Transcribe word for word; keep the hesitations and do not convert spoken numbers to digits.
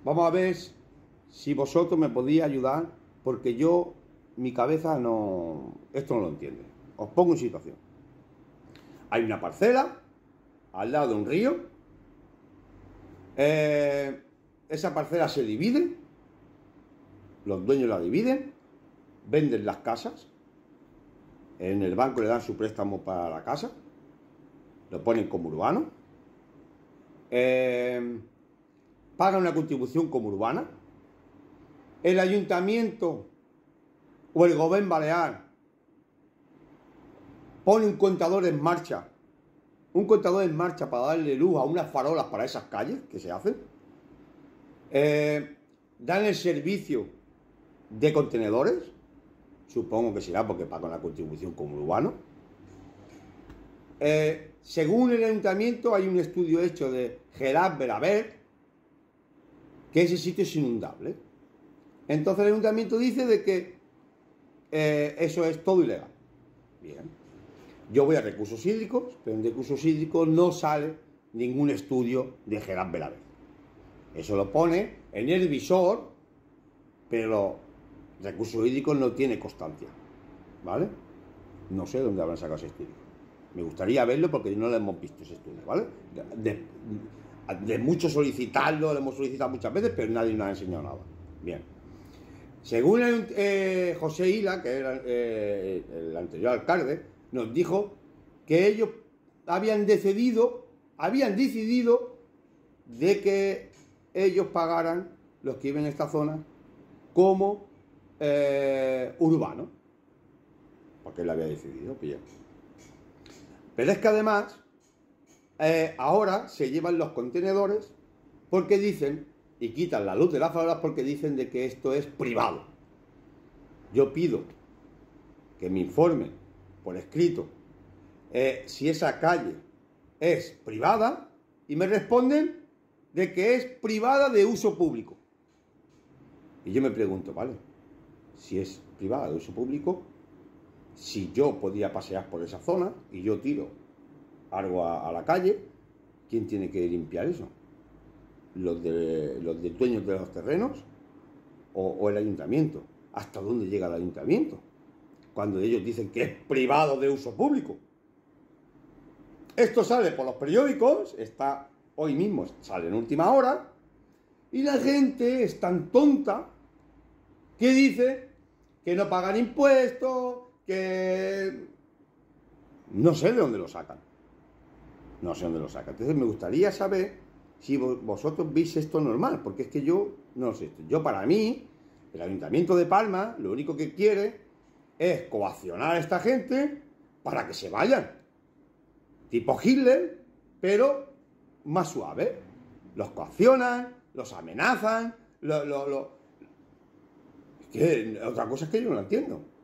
vamos a ver si vosotros me podéis ayudar, porque yo, mi cabeza no, esto no lo entiende. Os pongo en situación. Hay una parcela al lado de un río. Eh, esa parcela se divide, los dueños la dividen, venden las casas, en el banco le dan su préstamo para la casa, lo ponen como urbano, eh, pagan una contribución como urbana, el ayuntamiento o el gobierno balear pone un contador en marcha, un contador en marcha para darle luz a unas farolas para esas calles que se hacen, eh, dan el servicio de contenedores, supongo que será porque pagan la contribución como urbano. Eh, según el ayuntamiento hay un estudio hecho de Gerard Beraber que ese sitio es inundable. Entonces el ayuntamiento dice de que eh, eso es todo ilegal. Bien. Yo voy a recursos hídricos, pero en recursos hídricos no sale ningún estudio de Gerard Beraber. Eso lo pone en el visor, pero recursos hídricos no tiene constancia, ¿vale? No sé dónde habrán sacado ese estudio. Me gustaría verlo porque no lo hemos visto ese estudio, ¿vale? De, de, de mucho solicitarlo, lo hemos solicitado muchas veces, pero nadie nos ha enseñado nada. Bien. Según el, eh, José Hila, que era eh, el anterior alcalde, nos dijo que ellos habían decidido, habían decidido de que ellos pagaran, los que viven en esta zona, como eh, urbano, porque él había decidido, pillar. Pero es que además eh, ahora se llevan los contenedores porque dicen, y quitan la luz de las farolas porque dicen de que esto es privado. Yo pido que me informen por escrito eh, si esa calle es privada y me responden de que es privada de uso público. Y yo me pregunto, vale, si es privada de uso público, si yo podía pasear por esa zona y yo tiro algo a, a la calle, ¿quién tiene que limpiar eso? ¿Los, de, los de dueños de los terrenos o, o el ayuntamiento? ¿Hasta dónde llega el ayuntamiento cuando ellos dicen que es privado de uso público? Esto sale por los periódicos, está hoy mismo, sale en última hora, y la gente es tan tonta que dice que no pagan impuestos, que no sé de dónde lo sacan. No sé dónde lo sacan. Entonces me gustaría saber si vosotros veis esto normal, porque es que yo no sé. Yo, para mí, el Ayuntamiento de Palma lo único que quiere es coaccionar a esta gente para que se vayan. Tipo Hitler, pero más suave. Los coaccionan, los amenazan, lo, lo, lo... Es que otra cosa es que yo no lo entiendo.